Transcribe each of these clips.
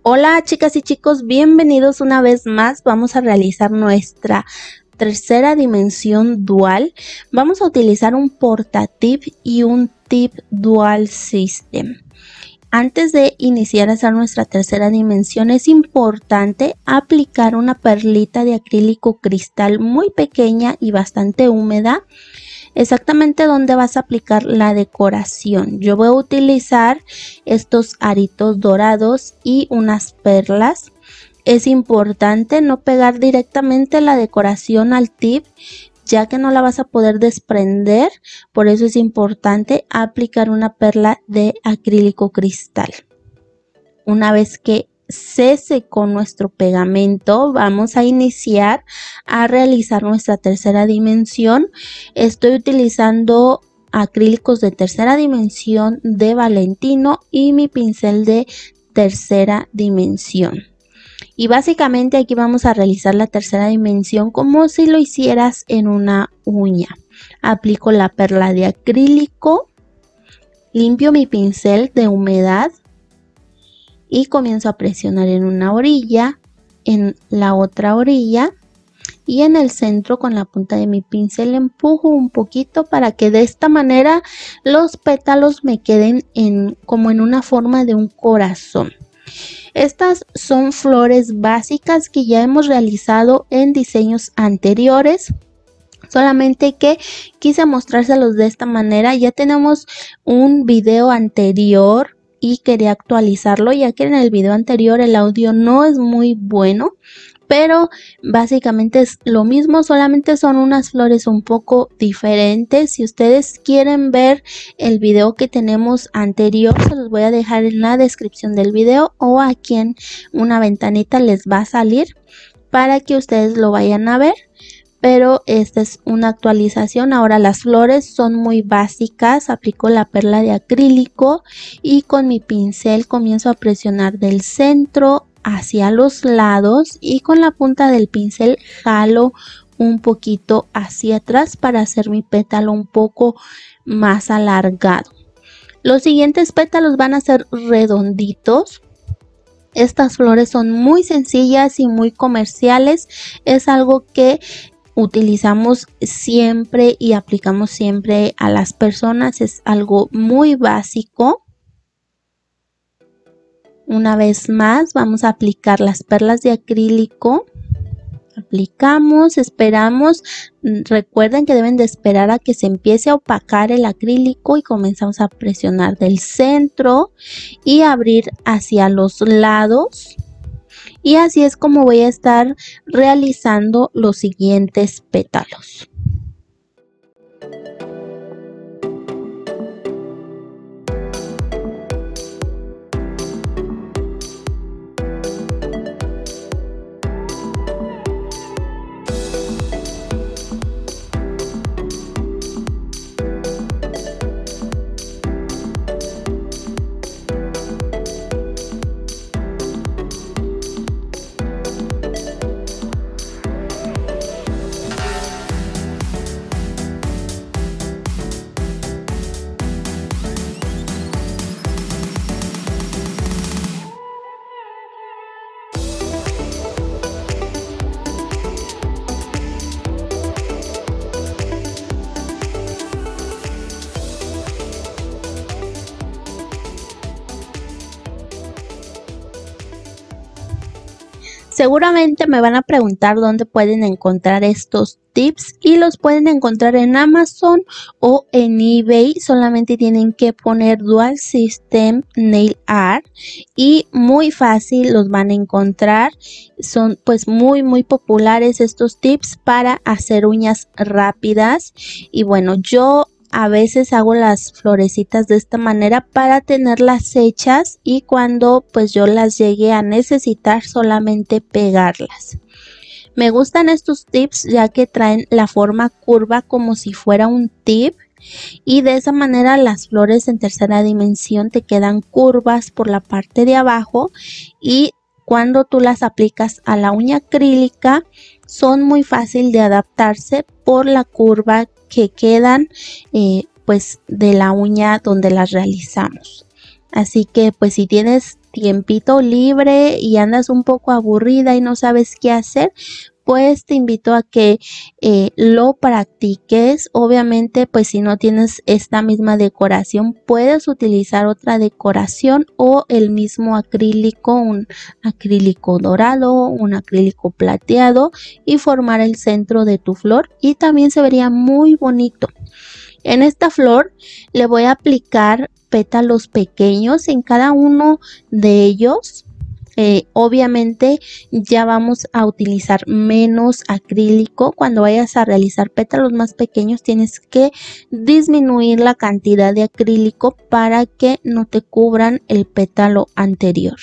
Hola chicas y chicos, bienvenidos una vez más. Vamos a realizar nuestra tercera dimensión dual. Vamos a utilizar un portatip y un tip dual system. Antes de iniciar a hacer nuestra tercera dimensión es importante aplicar una perlita de acrílico cristal muy pequeña y bastante húmeda. Exactamente donde vas a aplicar la decoración. Yo voy a utilizar estos aritos dorados y unas perlas. Es importante no pegar directamente la decoración al tip, ya que no la vas a poder desprender. Por eso es importante aplicar una perla de acrílico cristal. Una vez que se secó nuestro pegamento, vamos a iniciar a realizar nuestra tercera dimensión. Estoy utilizando acrílicos de tercera dimensión de Valentino y mi pincel de tercera dimensión. Y básicamente aquí vamos a realizar la tercera dimensión como si lo hicieras en una uña. Aplico la perla de acrílico, limpio mi pincel de humedad y comienzo a presionar en una orilla, en la otra orilla y en el centro con la punta de mi pincel empujo un poquito para que de esta manera los pétalos me queden como en una forma de un corazón. Estas son flores básicas que ya hemos realizado en diseños anteriores. Solamente que quise mostrárselos de esta manera. Ya tenemos un video anterior y quería actualizarlo, ya que en el video anterior el audio no es muy bueno, pero básicamente es lo mismo, solamente son unas flores un poco diferentes. Si ustedes quieren ver el video que tenemos anterior, se los voy a dejar en la descripción del video o aquí en una ventanita les va a salir para que ustedes lo vayan a ver. Pero esta es una actualización. Ahora las flores son muy básicas. Aplico la perla de acrílico y con mi pincel comienzo a presionar del centro hacia los lados y con la punta del pincel jalo un poquito hacia atrás para hacer mi pétalo un poco más alargado. Los siguientes pétalos van a ser redonditos. Estas flores son muy sencillas y muy comerciales. Es algo que utilizamos siempre y aplicamos siempre a las personas. Es algo muy básico. Una vez más vamos a aplicar las perlas de acrílico. Aplicamos, esperamos. Recuerden que deben de esperar a que se empiece a opacar el acrílico y comenzamos a presionar del centro y abrir hacia los lados. Y así es como voy a estar realizando los siguientes pétalos. Seguramente me van a preguntar dónde pueden encontrar estos tips y los pueden encontrar en Amazon o en eBay. Solamente tienen que poner Dual System Nail Art y muy fácil los van a encontrar. Son pues muy populares estos tips para hacer uñas rápidas. Y bueno, yo a veces hago las florecitas de esta manera para tenerlas hechas y cuando pues yo las llegue a necesitar solamente pegarlas. Me gustan estos tips ya que traen la forma curva como si fuera un tip y de esa manera las flores en tercera dimensión te quedan curvas por la parte de abajo y cuando tú las aplicas a la uña acrílica son muy fácil de adaptarse por la curva que quedan pues de la uña donde las realizamos. Así que pues si tienes tiempito libre y andas un poco aburrida y no sabes qué hacer, pues te invito a que lo practiques. Obviamente, pues si no tienes esta misma decoración, puedes utilizar otra decoración o el mismo acrílico, un acrílico dorado, un acrílico plateado, y formar el centro de tu flor y también se vería muy bonito. En esta flor le voy a aplicar pétalos pequeños en cada uno de ellos. Obviamente ya vamos a utilizar menos acrílico. Cuando vayas a realizar pétalos más pequeños tienes que disminuir la cantidad de acrílico para que no te cubran el pétalo anterior.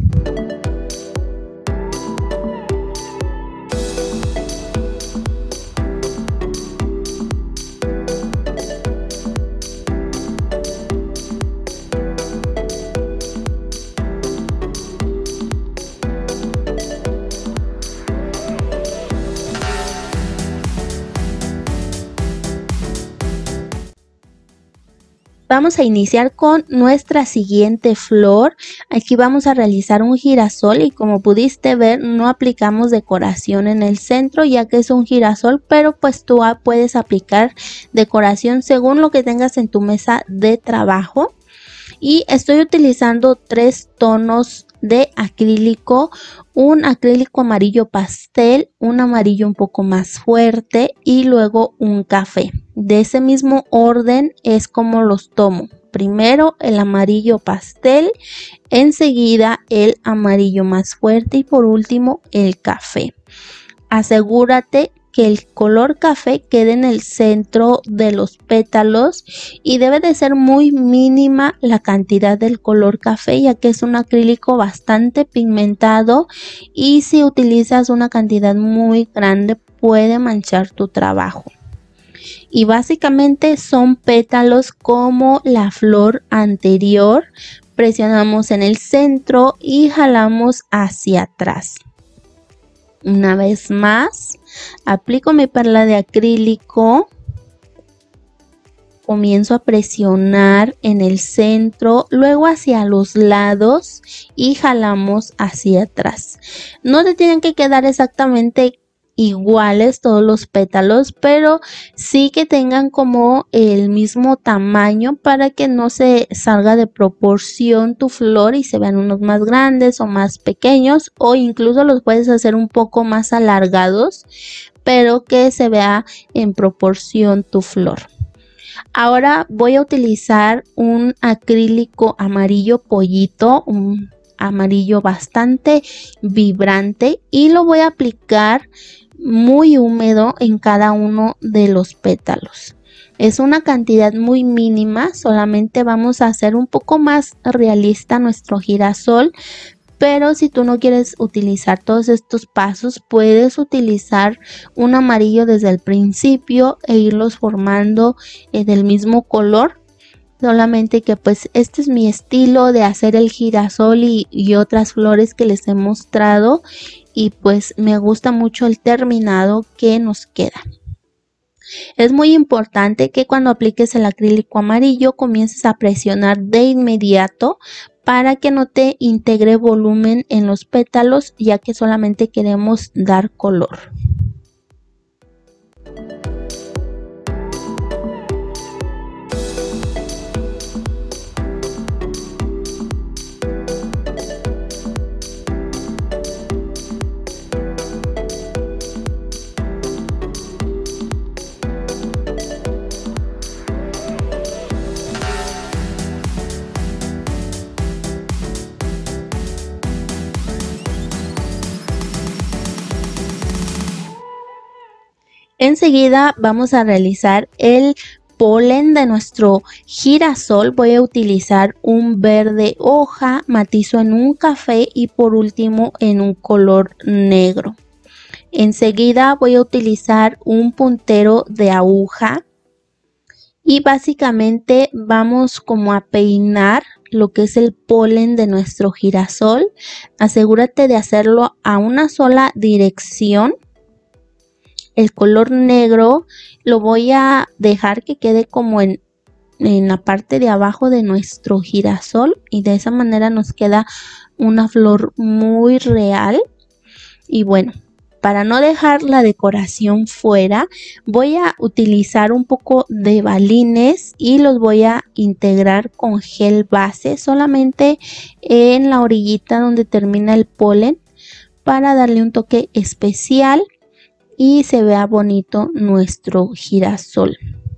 Vamos a iniciar con nuestra siguiente flor. Aquí vamos a realizar un girasol y como pudiste ver no aplicamos decoración en el centro ya que es un girasol, pero pues tú puedes aplicar decoración según lo que tengas en tu mesa de trabajo. Y estoy utilizando 3 tonos de acrílico, un acrílico amarillo pastel, un amarillo un poco más fuerte y luego un café. De ese mismo orden es como los tomo. Primero el amarillo pastel, enseguida el amarillo más fuerte y por último el café. Asegúrate que el color café quede en el centro de los pétalos y debe de ser muy mínima la cantidad del color café ya que es un acrílico bastante pigmentado y si utilizas una cantidad muy grande puede manchar tu trabajo. Y básicamente son pétalos como la flor anterior. Presionamos en el centro y jalamos hacia atrás. Una vez más, aplico mi perla de acrílico, comienzo a presionar en el centro, luego hacia los lados y jalamos hacia atrás. No te tienen que quedar exactamente iguales todos los pétalos, pero sí que tengan como el mismo tamaño para que no se salga de proporción tu flor y se vean unos más grandes o más pequeños, o incluso los puedes hacer un poco más alargados pero que se vea en proporción tu flor. Ahora voy a utilizar un acrílico amarillo pollito, un amarillo bastante vibrante y lo voy a aplicar muy húmedo en cada uno de los pétalos. Es una cantidad muy mínima, solamente vamos a hacer un poco más realista nuestro girasol, pero si tú no quieres utilizar todos estos pasos, puedes utilizar un amarillo desde el principio e irlos formando del mismo color. Solamente que pues este es mi estilo de hacer el girasol y otras flores que les he mostrado y pues me gusta mucho el terminado que nos queda. Es muy importante que cuando apliques el acrílico amarillo comiences a presionar de inmediato para que no te integre volumen en los pétalos, ya que solamente queremos dar color. Enseguida vamos a realizar el polen de nuestro girasol. Voy a utilizar un verde hoja, matizo en un café y por último en un color negro. Enseguida voy a utilizar un puntero de aguja y básicamente vamos como a peinar lo que es el polen de nuestro girasol. Asegúrate de hacerlo a una sola dirección. El color negro lo voy a dejar que quede como en en la parte de abajo de nuestro girasol y de esa manera nos queda una flor muy real. Y bueno, para no dejar la decoración fuera, voy a utilizar un poco de balines y los voy a integrar con gel base solamente en la orillita donde termina el polen para darle un toque especial y se vea bonito nuestro girasol.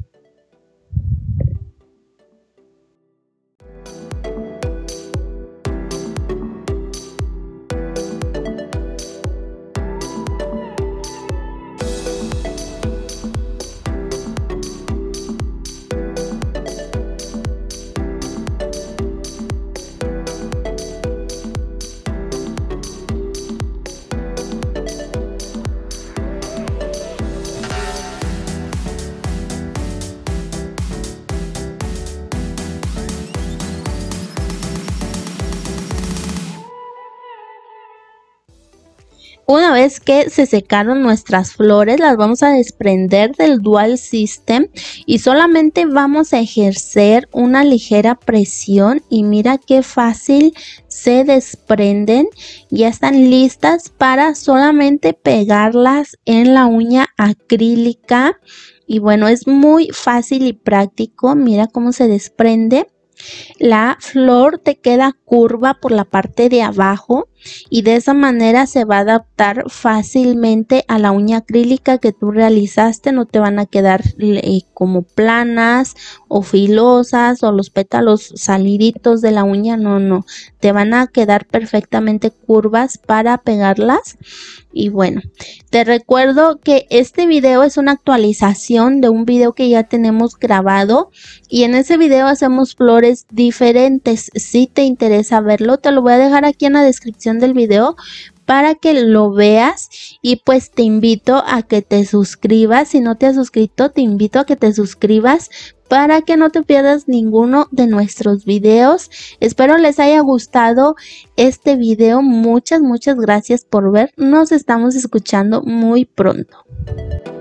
Una vez que se secaron nuestras flores, las vamos a desprender del Dual System y solamente vamos a ejercer una ligera presión y mira qué fácil se desprenden. Ya están listas para solamente pegarlas en la uña acrílica y bueno, es muy fácil y práctico. Mira cómo se desprende. La flor te queda curva por la parte de abajo y de esa manera se va a adaptar fácilmente a la uña acrílica que tú realizaste. No te van a quedar como planas o filosas o los pétalos saliditos de la uña, no, te van a quedar perfectamente curvas para pegarlas. Y bueno, te recuerdo que este video es una actualización de un video que ya tenemos grabado y en ese video hacemos flores diferentes. Si te interesa verlo, te lo voy a dejar aquí en la descripción del video para que lo veas y pues te invito a que te suscribas. Si no te has suscrito, te invito a que te suscribas para que no te pierdas ninguno de nuestros videos. Espero les haya gustado este video. Muchas gracias por ver. Nos estamos escuchando muy pronto.